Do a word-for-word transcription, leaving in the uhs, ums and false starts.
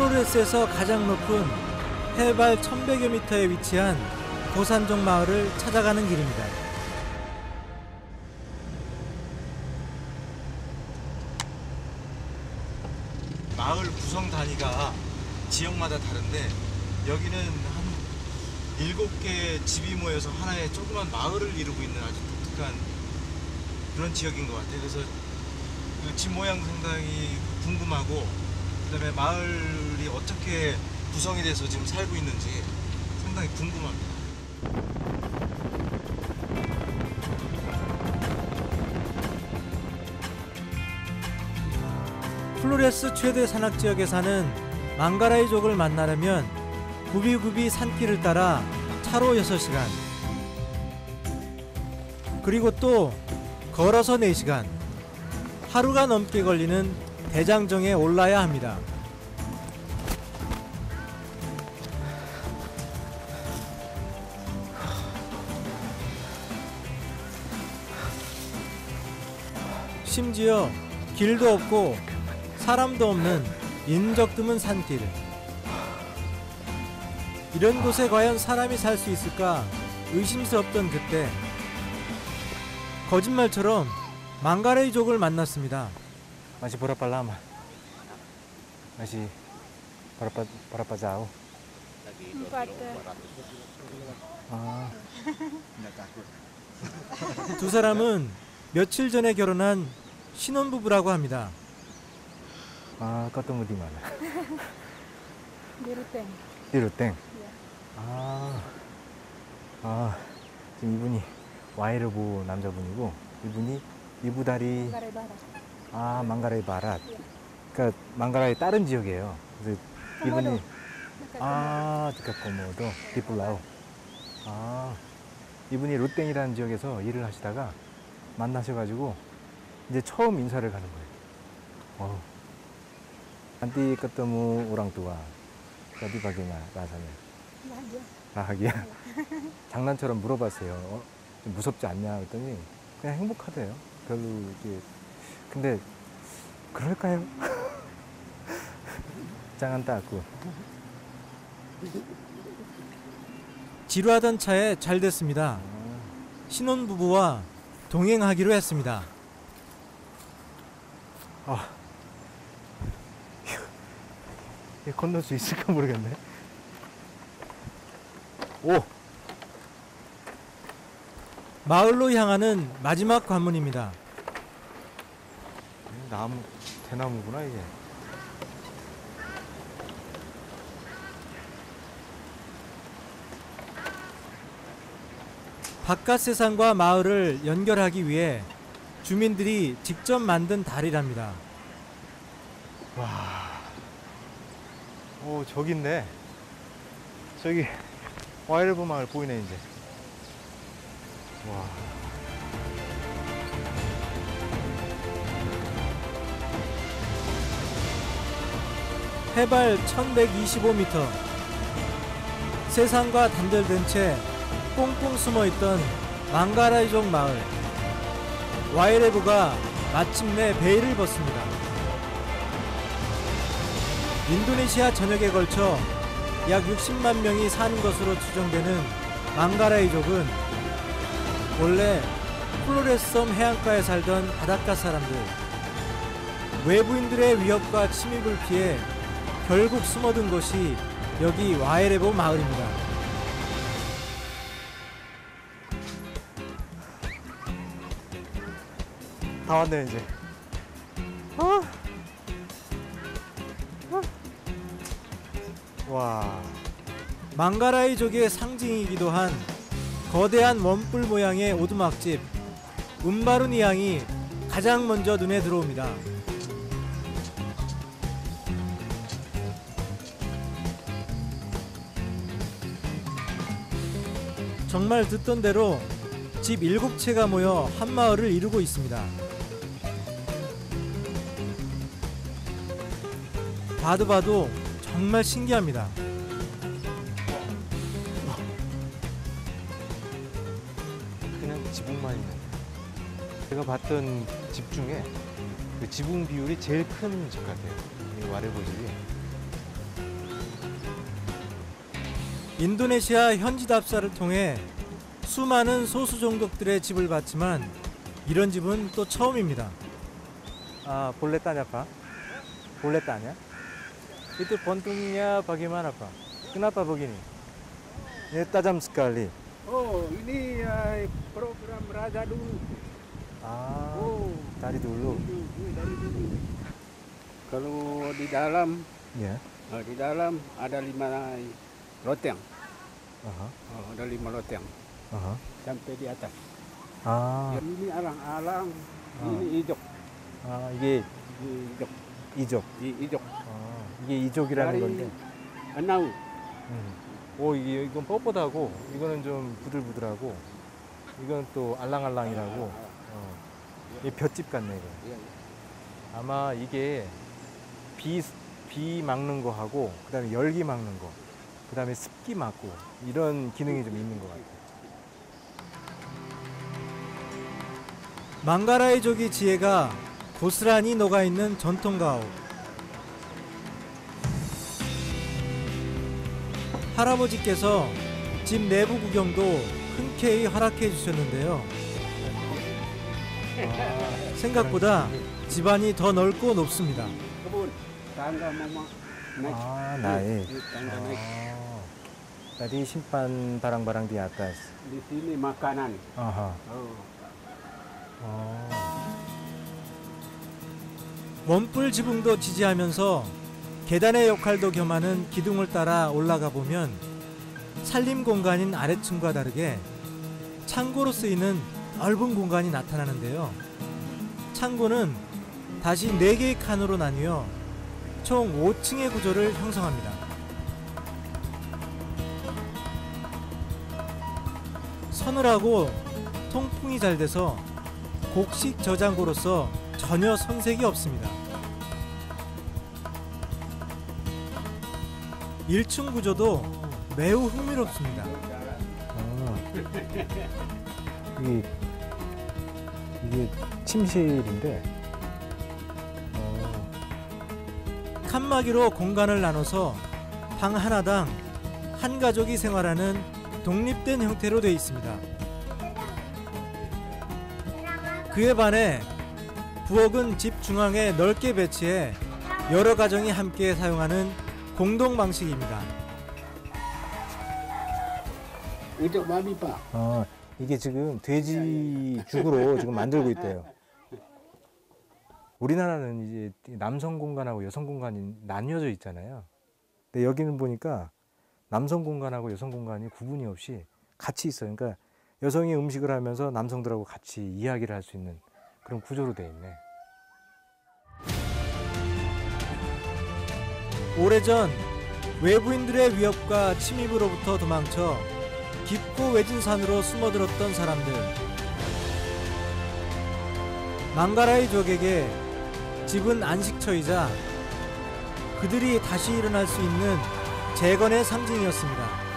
플로레스에서 가장 높은 해발 천백여 미터에 위치한 고산족 마을을 찾아가는 길입니다. 마을 구성 단위가 지역마다 다른데 여기는 한 일곱 개의 집이 모여서 하나의 조그만 마을을 이루고 있는 아주 독특한 그런 지역인 것 같아요. 그래서 그 집 모양 상당히 궁금하고, 그 다음에 마을이 어떻게 구성이 돼서 지금 살고 있는지 상당히 궁금합니다. 플로레스 최대 산악지역에 사는 망가라이족을 만나려면 구비구비 산길을 따라 차로 여섯 시간, 그리고 또 걸어서 네 시간, 하루가 넘게 걸리는 대장정에 올라야 합니다. 심지어 길도 없고 사람도 없는 인적 드문 산길. 이런 곳에 과연 사람이 살 수 있을까 의심스럽던 그때, 거짓말처럼 망가레이족을 만났습니다. Masih berapa lama? Masih berapa berapa jauh? Empat. 아, 두 사람은 며칠 전에 결혼한 신혼부부라고 합니다. 아, ketemu di mana? Di Ruteng. Di Ruteng. Iya. 아, 아, 지금 이분이 와이르보 남자분이고, 이분이 이부다리. Manggarai Barat. 아, 망가라이 바랏. Iya. 그러니까 망가라이 다른 지역이에요. 그래서 이분이 Komodo. Dekat Komodo. 아, dekat Komodo, di Pulau. 아, 이분이 루땡이라는 지역에서 일을 하시다가 만나셔가지고 이제 처음 인사를 가는 거예요. 어. Nanti ketemu orang tua. Jadi bagaimana rasanya? Bahagia. 바하기야. 장난처럼 물어봤어요. 어? 좀 무섭지 않냐 그랬더니 그냥 행복하대요. 별로 이게. 근데 그럴까요? jangan takut. 지루하던 차에 잘 됐습니다. 신혼부부와 동행하기로 했습니다. 아, 이거 건널 수 있을까 모르겠네. 오! 마을로 향하는 마지막 관문입니다. 나무, 대나무구나 이게. 바깥 세상과 마을을 연결하기 위해 주민들이 직접 만든 다리랍니다. 와. 오, 저기 있네. 저기 와이르브 마을 보이네 이제. 와. 해발 천백이십오 미터. 세상과 단절된 채 꽁꽁 숨어있던 망가라이족 마을. 와이레브가 마침내 베일을 벗습니다. 인도네시아 전역에 걸쳐 약 육십만 명이 사는 것으로 추정되는 망가라이족은 원래 플로레스 섬 해안가에 살던 바닷가 사람들. 외부인들의 위협과 침입을 피해 결국 숨어든 곳이 여기 와이레보 마을입니다. 다 왔네 이제. 어? 어? 와. 망가라이족의 상징이기도 한 거대한 원뿔 모양의 오두막집 움바루니앙이 가장 먼저 눈에 들어옵니다. 정말 듣던 대로 집 일곱 채가 모여 한 마을을 이루고 있습니다. 봐도 봐도 정말 신기합니다. 그냥 지붕만 있는. 제가 봤던 집 중에 그 지붕 비율이 제일 큰 집 같아요. 이 와레보 집이. 인도네시아 현지 답사를 통해 수많은 소수 종족들의 집을 봤지만 이런 집은 또 처음입니다. 아, boleh tanya Pak? Boleh tanya? Itu pontungnya bagaimana Pak? Kenapa begini? Ini tajam sekali. Oh, ini eh, program Raja dulu. Ah, Oh, dari dulu. dulu, dari dulu. Kalau di dalam, Ya. eh, di dalam ada lima loteng. Aha, Oh, ada lima loteng aha. sampai di atas. 아, Ini alang-alang, Ah. ini ijok, 아, 이게 ini ijok, 이족. i- ijok. 아, 이게 이족이라는 Dari 건데. Anau. 음. 오, 이게 이건 뻣뻣하고 이거는 좀 부들부들하고 이건 또 알랑알랑이라고. 어. 이 볏짚 같네 이거. Iya, iya. 아마 이게 비, 비 막는 거 하고 그다음에 열기 막는 거 그다음에 습기 막고 이런 기능이 좀 있는 것 같아요. 망가라이족의 지혜가 고스란히 녹아있는 전통 가옥. 할아버지께서 집 내부 구경도 흔쾌히 허락해 주셨는데요. 생각보다 집안이 더 넓고 높습니다. Kebun, tangga mama naik. 아, 나이. Ini tangga naik. 아, tadi simpan barang-barang di atas. Di sini makanan. 아하. Oh. 어. 원뿔 지붕도 지지하면서 계단의 역할도 겸하는 기둥을 따라 올라가 보면 살림 공간인 아래층과 다르게 창고로 쓰이는 넓은 공간이 나타나는데요. 창고는 다시 네 개의 칸으로 나뉘어 총 오 층의 구조를 형성합니다. 서늘하고 통풍이 잘 돼서 곡식 저장고로서 전혀 손색이 없습니다. 일 층 구조도 매우 흥미롭습니다. 어. 이게 이게 침실인데. 어. 칸막이로 공간을 나눠서 방 하나당 한 가족이 생활하는 독립된 형태로 되어 있습니다. 그에 반해 부엌은 집 중앙에 넓게 배치해 여러 가정이 함께 사용하는 공동 방식입니다. Ijok babi, Pak. 아, 이게 지금 돼지 죽으로 지금 만들고 있대요. 우리나라는 이제 남성 공간하고 여성 공간이 나뉘어져 있잖아요. 근데 여기는 보니까 남성 공간하고 여성 공간이 구분이 없이 같이 있어요. 그러니까 여성이 음식을 하면서 남성들하고 같이 이야기를 할 수 있는 그런 구조로 돼 있네. 오래전 외부인들의 위협과 침입으로부터 도망쳐 깊고 외진 산으로 숨어들었던 사람들. 망가라이족에게 집은 안식처이자 그들이 다시 일어날 수 있는 재건의 상징이었습니다.